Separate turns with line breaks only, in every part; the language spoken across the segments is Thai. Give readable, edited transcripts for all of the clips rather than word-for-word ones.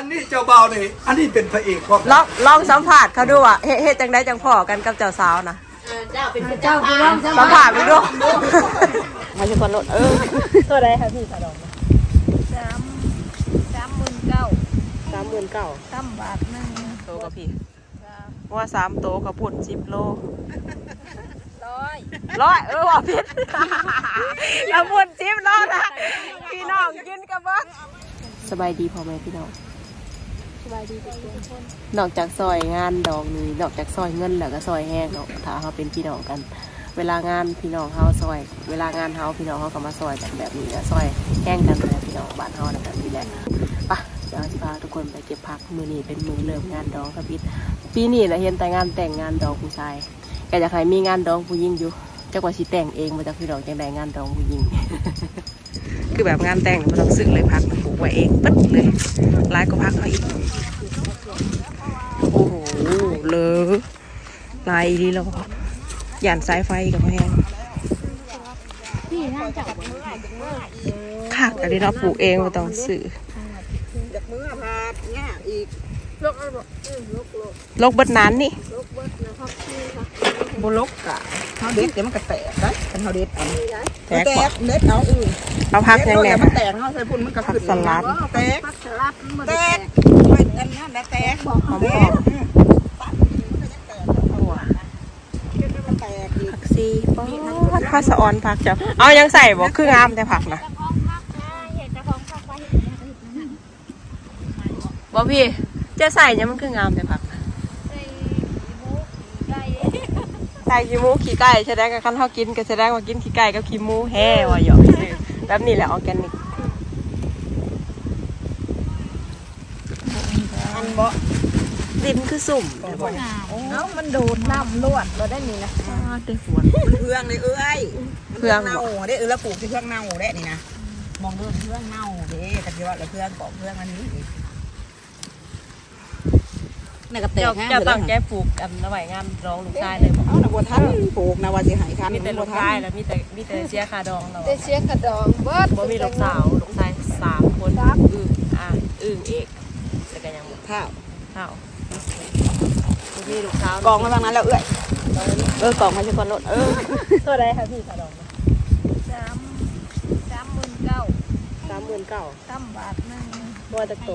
อันนี้เจ้าบ่าวนี่อันนี้เป็นพระเอกครับ
ลองสัมผัสเขาดูอ่ะเฮ็ดจังได้จังพ่อกันกับเจ้าสาวนะ
เจ้าเป็นเจ้าผู้ร้อง
สัมผัสไปดูมาชคนรถตัวใดคะพี่สะดอก39,000
3บาทนึง
โตกับพี่ว่า3 โตกับปุ่น10 โล100ว่าผิดแล้วปุ่น10 โลนะพี่น้องกินกับบ้างสบายดีพ่อแม่พี่น้อง
สบายดีทุกคน
นอกจากซอยงานดองนี่นอกจากซอยเงินแล้วก็ซอยแห้งเนาะถ้าเขาเป็นพี่น้องกันเวลางานพี่น้องเขาซอยเวลางานเขาพี่น้องเขาก็มาซอยกันแบบนี้ซอยแห้งกันเลยพี่น้องบ้านเขาแบบนี้แหละปะเดี๋ยวจะพาทุกคนไปเก็บผักมือนี้เป็นมือเริ่มงานดองครับพี่ปีนี้นะเห็นแต่งานแต่งงานดองผู้ชายแต่อยากให้มีงานดองผู้หญิงอยู่เจ้ากว่าชีแต่งเองมาจากพี่น้องจังใดงานดองผู้หญิง คือแบบงานแต่งมันต้องซื้อเลยผักปลูกไว้เองปึ๊ดเลยลายก็พักเขาอีกโอ้โหเลยลายดีแล้วหยันสายไฟกับแห้งผักอะไรเราปลูกเองไม่ต้องซื้อ
จากมือพาเนี่ยอีก
ลกเบิดนั้นนี่
บลกกะเขาเด็ดเดี๋ยวมันกระแตกได้เป็นเขาเด็ดเอาแตกเด็ดเอา
เอาพักยังไง
มันแตกเขาใส่พุ่นมันกระขึ้น
สลัด
แตกแตกไม่กันนะแต่แตก
หอมผักซีผ้าสะออนผักจับเอายังใส่บอกคืองามแต่ผักนะบอกพี่จะใส่เนี่ยมันคืองามแต่ผักใส่ขี้หมูขี้ไก่แสดงกับขั้นเท่ากินก็แสดงว่ากินขี้ไก่กับขี้หมูแห่ว่าหยอกแบบนี้แหละออร์แกนิก
อันบ่
ดินคือสุ่ม
เอ้ามันดูดน้ำล้วนเราได้นี่นะ
ได้ฝน
เพื่องเลยเพื่องเน่าได้แล้วปลูกที่เพื่องเน่าได้นี่นะมองดูเพื่องเน่าเด้แต่ที่ว่าเราเพื่องเกาะเพื่องอันนี้
จะต้องแก้ปลูกกันระหว่างงานร้องลูกชายเลย
เอาหน้าบัวทันปลูกนาว่าสิหายทัน
มีแต่ลูกชายแล้วมีแต่เสียคาดองเรา
ได้เสียคาดองเบิด
บ่มีลูกสาวลูกชาย3 คนอึ่งเอกแต่ก็ยัง
ข้าว
มีลูกสาว
กองมาบางนั้นแล้ว
กองมาชคนรถตัวใดคะพี่คาดอง
39,000
3
บาทนึง
บัวตะโต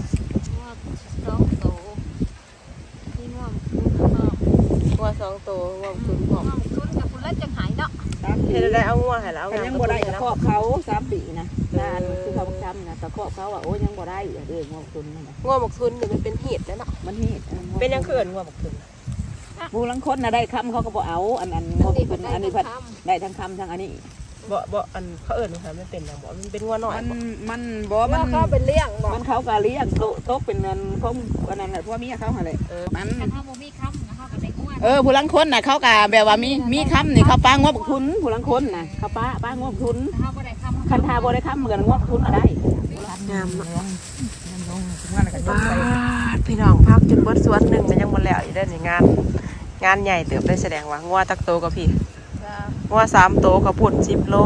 2 โตที่ง่วง
งัว2 โตงัวคุณผอม
กับคุณเล่นจังหายเนาะ
เห็นได้เอางัวหายแล้ว
ยังบ่ได้ตะครอบเขา3 ปีนะนานคือเขาจำนะตะครอบเขาโอ้ยังบ่ได้งัวคุณ
งัวหมกทุนนี่มันเป็นเห็ดแล้วเนาะ
มันเห็ด
เป็นยังเขื่อนงัวหมกทุน
บูรังคนนะได้คำเขาก็บอกเอาอันงัวหมกทุนอันนี้พัดได้ทั้งคำทั้งอันนี้
บ่อันเขามันเป็นอย่างบ่มันเป็นงัวหน่อย
มันบ่มัน
เขาเป็นเลี้ยงบ่
มันเขาก็เลี้ยงโต๊ะเป็นเงินพวกอันนั้นแหละพวกมีเขาอะไรมันผู้ลังคนน่ะเขาก็แบบว่ามีคำนี่เขาป้างบทุนผู้ลังคนน่ะเขาป้างบทุนคันทาบ่ได้คำเหมือนงบทุนอะไร
งามพี่น้องพักจุดบดสวนหนึ่งมันยังหมดแล้วอยู่ได้ในงานใหญ่เติบได้แสดงว่างัวตักโตกับพี่งัว3 โตกับปุ่น10 โล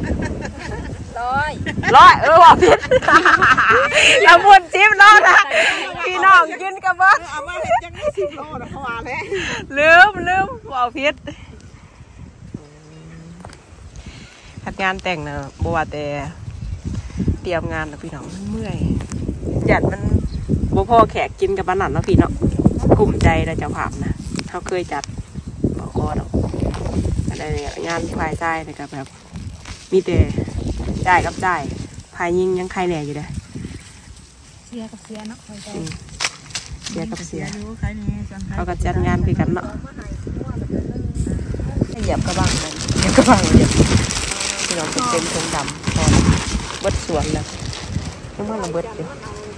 100ว่าผิดแล้วปุ่น10 โลนะพี่น้องกินกับบ้าง
เอามาเห็นยังไม่10 โลนะเขาว่าแล้ว
ลืมว่าผิดทัดงานแต่งนะบัวแต่เตรียมงานนะพี่น้องเมื่อยจัดมันบัวพ่อแขกกินกับบ้านนั่นนะพี่เนาะกลุ่มใจเราจะผ่านนะเขาเคยจัดบอกคอดอกอะไรงานภายใต้นะครับแบบมีแต่จ่ายกับจ่ายภายยิงยังใครแหน่อยู่เลย
เสียกับเสียเนาะ
เสียกับเสียเขาก็จัดงานไปกันเนาะเหยียบกระบังเลยที่เราเป็นทงดำพอเบิดสวนแล้วยังว่าเราเบิดอยู่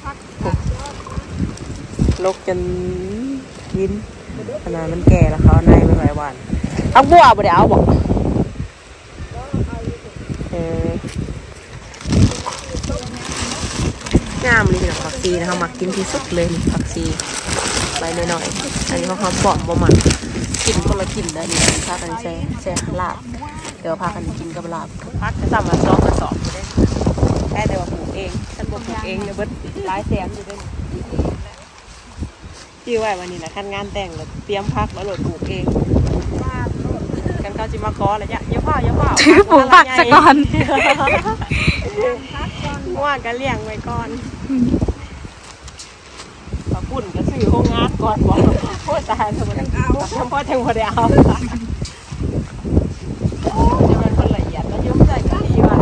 ลกจนยินขนาดมันแก่แล้วเขาในไม่ไหวหวานเอาบัวบ่ได้เอาบอกงามเลยผักซีนะคะมักกินที่สุดเลยผักซีใบน้อยๆอันนี้เขาปอกบ่มันกินคนละกินได้ดีพากันแช่ลาบเดี๋ยวพากันกินกับลาบพักจะสั่งมา2 กระสอบได้ได้แต่ว่าปลูกเองฉันบอกปลูกเองเนี่ยเบิดหลายแสนอยู่ด้วยที่ไว้วันนี้แหละขั้นงานแต่งเลยเตรียมพักแล้วโหลดปลูกเองกันเขาจิมาขออะไรอย่าเผา
ปลูกผักซะก่อน
ว่ากันเลี้ยงไว้ก่อนปลาปุ่นก็ซื้อโรงงานก่อนบอกโคตรตายทำไมพ่อแทงพอได้เอาจะเป็นคนละเอียดแล้วยุ่งใจกันดีว่ะ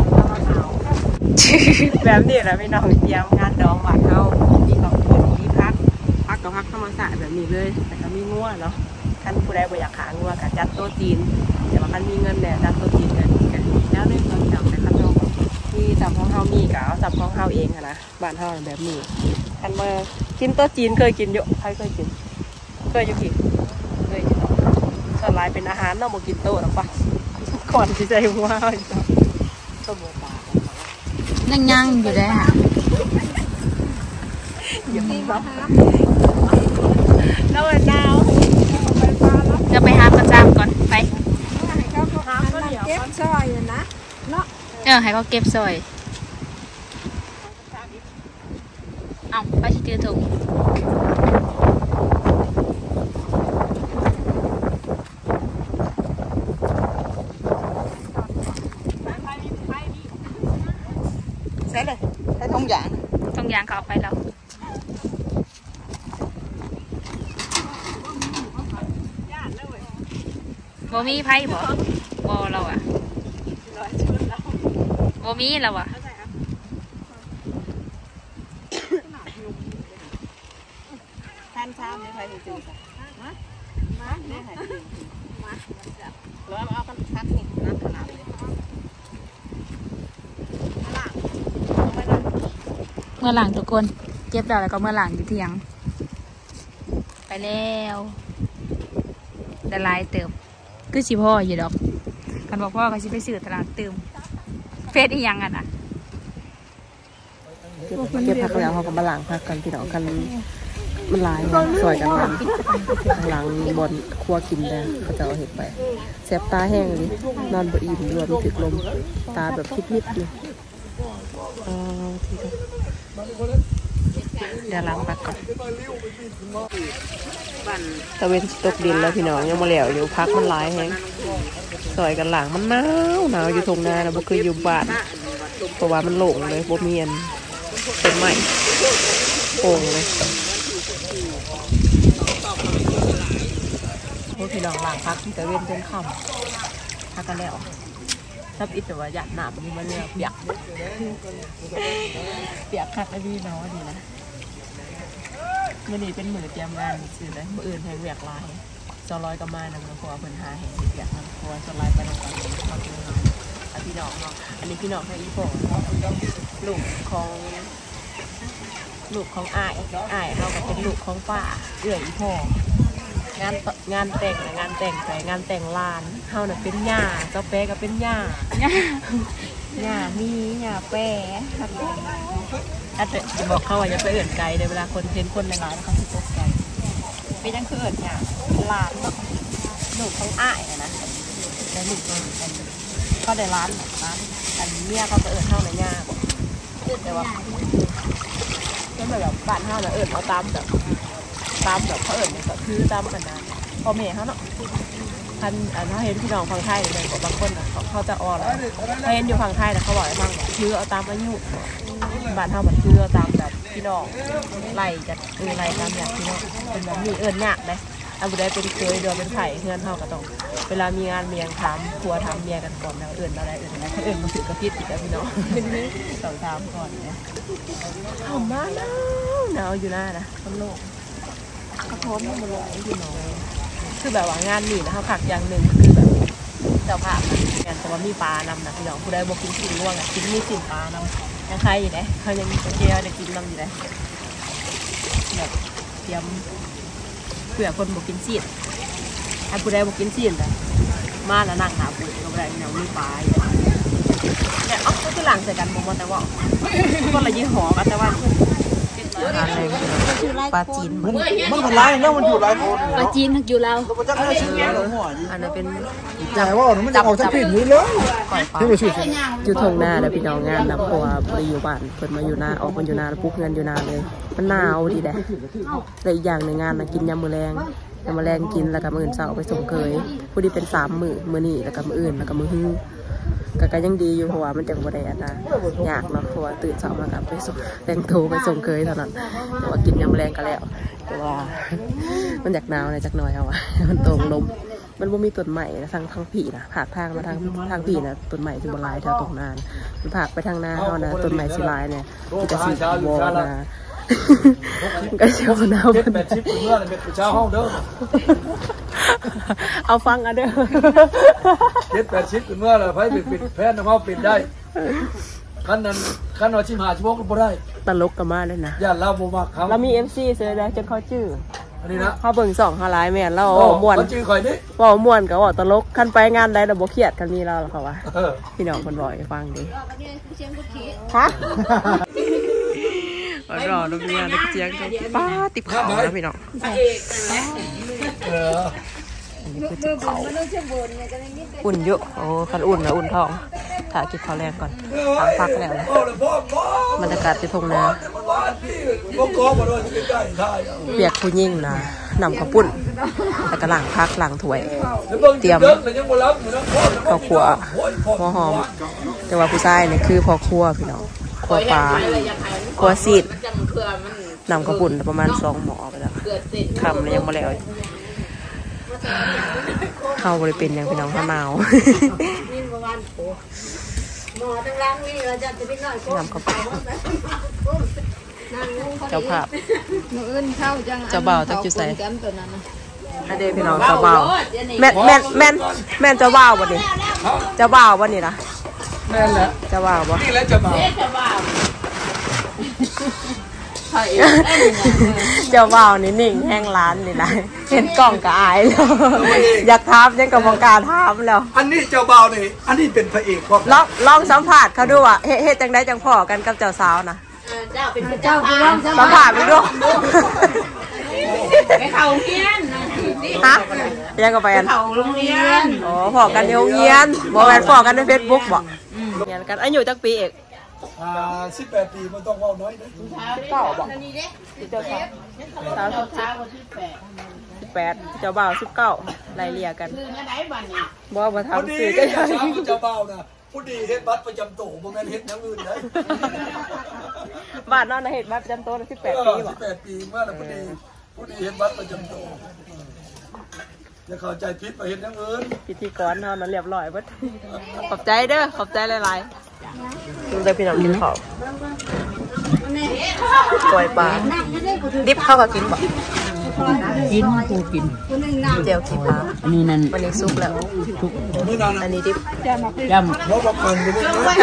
แบบนี้แหละพี่น้องเตรียมงานดองหวานเขาที่เขาคนนี้พักกับพักธรรมศาสตร์แบบนี้เลยแต่ก็มีงัวเนาะท่านผู้ใดบ่อยากหางัวกับจัดโต๊ะจีนแต่ว่าท่านมีเงินเนี่ยจัดโต๊ะจีนกันแล้วเรื่องตอนจับในขั้นตอนที่จับของเฮามีกับเอาจับของเฮาเองนะบ้านเฮาแบบนี้ท่านมากินโต๊ะจีนเคยกินเยอะใครเคยกินเคยอยู่กี่เคยอยู่ส่วนหลายเป็นอาหารเราบ่กินโต๊ะหรอกปะก่อนที่จะหัวต้มปลา
ยังอยู่ได้ค่ะ
แล้วมันดาว
จะไปหาประจำก่อนไป
เก็บซอยนะเนาะ
ให้เขาเก็บซอยเอาไปชิตือถูก
ใช่เลยใช้ทงยาง
เขาเอาไปแล้วบ่มีไพ่บ่เราอ่ะบ่มีเราอ่ะ
ท่านชามไม่ใครถึงจริงจ้ะมาเนี่ยใครถึงมาแล้วเอากันชักนี่น้ำขนาดเลย
เมื่อหลังทุกคนเก็บแล้วก็เมื่อหลังอยู่เที่ยงไปแล้วแต่ลายเติมคือสิพ่ออยู่ดอกกันบอกพ่อก็สิไปซื้อตลาดเติมเฟซอีหยังอ่ะนะ
เก็บผักแล้วเขาก็มาล้างผักกันพี่น้องกันมันลายสวยกันล้างบนครัวกินได้เขาจะเอาเห็ดไปแสบตาแห้งเลยนอนบ่อิ่มรวมถึกลมตาแบบพิษๆเลยเดี๋ยวล้างผักก่อนตะเวนตกดินแล้วพี่น้องยังมาเหลวอยู่พักมันลายแห้งสวยกันหลังมันหนาวอยู่ทงนาแล้วบ่เคยอยู่บ้านเพราะว่ามันโล่งเลยบ่มีอันเป็นใหม่โป่งเลยพวกพี่น้องหลังพักที่ตะเวนจนค่ำพักกันแล้วทับอิดแต่ว่าหยาดหนามนี่มันเนี่ยเปียกคักไอ้พี่น้องดีนะมื่อนี้เป็นมือเตรียมงานสื่อเลยมืออื่นแหงเวียกลาย200กับมานะมันครัวเพิ่นหาแหงเวียกมันครัวสไลด์ไปลงไปเขาเป็นงานพี่น้องเนาะอันนี้พี่น้องให้อีโป่ลูกของอ้ายเขาก็เป็นลูกของป้าเอื้อยอีพ่องานแต่งงานแต่งลานเขาเนี่ยเป็นหญ้าเจ้าแป๊ก็เป็นหญ้ามีหญ้าแป๊อาจจะบอกเขาว่าอย่าไปเอื่นไกลในเวลาคนเห็นคนในร้านเขาจะตกใจไม่ยังคือเอื่นหญ้าลานลูกของอ้ายนะแต่ลูกเขาได้ร้านอันเมียเขาก็เอื่นเท่าในหญ้าแต่ว่าแบบบ้านเท่าเนี่ยเอื่นเอาตามแบบเขาเอื่นแบบคือตามกันนะพอเมย์เขาเนาะท่านเขาเห็นพี่น้องฝั่งไทยเลยบางคนเขาจะอ่อนเขาเห็นอยู่ฝั่งไทยแต่เขาบอกให้ฟังคือเอาตามอายุบ้านเท่าเหมือนคือเอาตามแบบพี่น้องไล่จากไล่ตามอย่างพี่น้องเป็นแบบมีเอื่นหนักเลยอาบุได้เป็นเคยเดินเป็นไผ่เพื่อนเท่าก็ต้องเวลามีงานเมียงทำครัวทำเมียกันก่อนแล้วเอื่นอะไรเขาเอื่นมันถือกระพิษอีกแล้วพี่น้องสองทำก่อนเนี่ยหอมมากหนาวอยู่หน้านะต้นโลกเขาพร้อมมาลงพี่น้องคือแบบว่างานนี่นะเขาผักอย่างหนึ่งคือแบบเจ้าภาพงานแต่ว่ามีปลานำนะพี่น้องผู้ใดบอกกินสิ่งร่วงอ่ะกินมีสิ่งปลานำยังใครอยู่ไหนเขายังมีเจียวเด็กกินนำอยู่ไหนแบบเตรียมเผื่อคนบอกกินซีดให้ผู้ใดบอกกินซีดแต่มาแล้วนั่งหาปุ๋ยก็ได้พี่น้องมีปลาเนี่ยอ๋อก็คือหลังใส่กันมองแต่ว่าคนละยี่ห้อกันแต่ว่าอะไรปลาจีน
มันเป็นไรแล้วมันอยู่ไรโพด
ปลาจีนอยู่เรา
มันจะได้ชื่อแล้วหัว
อันนั้นเป็น
ใหญ่ว่ามันจะออกจากผิดนี้เลยที่มาชื่อ
อยู่ทงหน้าแล้วพี่น้องงานนำตัวบริอยู่บ้านเพิ่นมาอยู่หน้าออกมาอยู่หน้าแล้วปุ๊บเงินอยู่หน้าเลยมันหนาวดีแหละแต่อีกอย่างในงานนะกินยำมือแรงยำมือแรงกินแล้วก็มื้ออื่นเช้าไปส่งเคยผู้ที่เป็น3 มื้อนี้แล้วก็มื้ออื่นแล้วก็มื้อฮื้อก็ยังดีอยู่เพราะว่ามันจังบ่ได้อันนะยากเนาะเพราะว่าตื่นเช้ามากับไปส่งแต่งตัวไปส่งเคยเท่านั้นแต่ว่ากินยำแรงก็แล้วแต่ว่ามันอยากหนาวเลยจักหน่อยเอาอะมันตรงลมมันบ่มีต้นใหม่นะทางผีนะผากทางมาทางผีนะต้นใหม่สิบ่หลายแถวตรงนานมันผากไปทางหน้าเฮานะต้นใหม่สิหลายเนี่ยมันจะสิวอนะก็เชียวหนาวมัน
80เมื่อเป็นเช้าห้องเด้อ
เอาฟังอ่ะเด้อ
80เมื่อแล้วไผเป็นแพทย์นำเฮาเป็นได้ขั้นว่า15 ชั่วโมงก็บ่ได้
ตลกกันมาเลยนะ
ย่านเราบ่มักครับ
เรามี MC เสือแล้วจนเขาชื่อ
อันนี้นะ
เขาเบิ่ง2เขาหลายแม่นเราม่วน
เขาชื่อข่อยนี่
ว่าม่วนก็ว่าตลกคันไปงานใดเราบ่เครียดกันมีเราหรอกเขาว่าพี่น้องเพิ่นบอกให้ฟังดิฮะรอลูกเมียนักเจียงป้าติบเขานะพี่น้องอุ่นเยอะโอ้คันอุ่นนะอุ่นท้องถ่ายกินข้าวแรงก่อนทางพักแล้วบรรยากาศที่ทงนาเปียกผู้ยิ่งนะนำข้าวปุ้นแล้วก็ล้างพักล้างถ้วยเตรียมข้าวคั่วหัวหอมแต่ว่าผู้ชายเนี่ยคือพอคั่วพี่น้องคั่วปลาคั่วซีดนำข้าวปุ้นประมาณ2 หม้อไปแล้วคำเลยยังไม่แล้วเข้าบริเป็นอย่างพี่น้องข้าวหนาวนำข้าวปุ้นเจ้าภาพเจ้าบ่าวจักจุใส่อันเดพี่น้องเจ้าบ่าวแม่นเจ้าบ่าวบ่นี่เจ้าบ่าวบ่นี่นะ
แม่นแหละ
เจ้าบ่าวบ่
นี่แหละจะมา
เจ้าบ่าวนี่นิ่งแห้งร้านนี่นะเห็นกล้องก็อายแล้วอยากถามยังกับบอกการถามแล้ว
อันนี้เจ้าบ่าวนี่อันนี้เป็นพระเอกครับ
ลองสัมผัสเขาดูอ่ะเฮ็ดจังได้จังพ่อกันกับเจ้าสาวนะเจ้าเป็นเจ้าคือสัมผัสไปดู
ไปเข้าเรียน
ฮะยังก็ไปกัน
เข้าโรงเรียน
อ๋อพ่อกันในโรงเรียนบ่แม่นพ่อกันใน Facebook บ่เรียนกันอายุจักปีเอก
18 ปีมันต้องเว้าน้อยนะ
19บ่เจ้าสาว18เจ้าบ่าว19ไล่เลี่ยกันบ่มาทำสื่อกัน
เจ้าบ่าวนะผู้ดีเฮ็ดบัตรประจำตัวบ่แม่นเฮ็ดอย่างอื่นนะ
บ้านนอนนะเฮ็ดบัตรประจำตัว18 ปีบ่
18 ปีมาแล้วผู้ดีเฮ็ดบัตรประจำตัวอย่าเข้าใจผิดไปเฮ็ดอย่างอื่น
พิธีกรเฮานั้นเรียบร้อยเบิดขอบใจเด้อขอบใจหลายๆดูได้พี่น้องกินข้าวปล่อยปลาดิบเข้ากับกินบ่
กินกูกิน
เจียวขี้ปลา
อันนี้นั่น
วันนี้ซุปแล้วอันนี้ดิบ
จำ
เพราะว่ามันบ่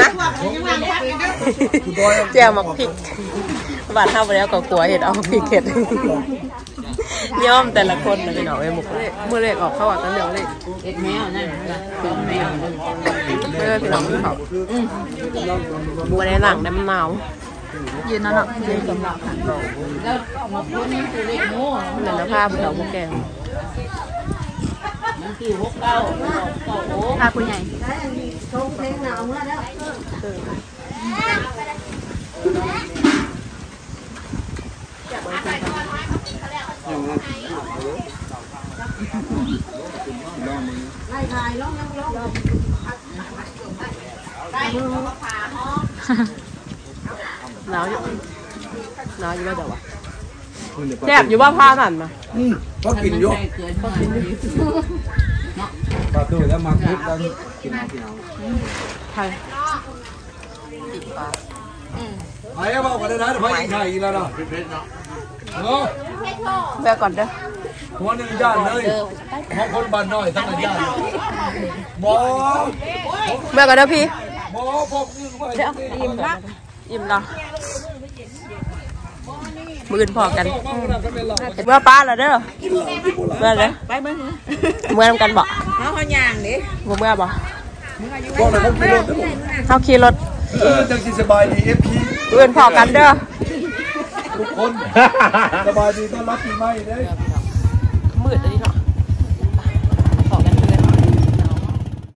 เจียวหมักพริกบ้านเฮาไปแล้วก็กลัวเฮ็ดเอาพริกเฮ็ดย่อมแต่ละคนนะพี่น้องไอ้หมกเมื่อเลขออกเข้าอ่ะกันเดี๋ยวเลข
เอ็ดแมวนั่นคือแมว
พี่น้องกินข้าวบัวในหลังได้มันหนาวยืนนั่นอ่ะยืนกำลัง
แล้วมาพูดนี่คือเลขโม่
เหมือนภาพเราพวกแก
มันคือ69
ภาพคุณใหญ่หนาวอยู่ว่าจะวะแซ่บอยู่ว่าผ้านั่นนะ
ก็กินอยู่ปลาตัวแล้วมาคุกกันกินเอา
ใครติดปลา
ไอ้บอกกันได้นะไอ้ไข่อีแล้วเนาะ
แบกก่อนเด้อ
หัวหนึ่งย่านเลยของคนบ้านน้อยทั้งย่านบอ
แบกก่อนเด้อพี่
บอพก
เดี๋ยวอิ่มละมือพอกันเมื่อป้าแล้วเด้อเมื่อเลย
ไปเมื่อ
ทำกันบ่
เขาย่างดิ
เมื่อบ่
บอกเลย
เขาขี่รถ
จังสิสบายดีเอฟพี
มือพอกันเด้อ
ทุกคนสบายดีต้อนรับปีใหม่เด้
มืดเลยเนาะ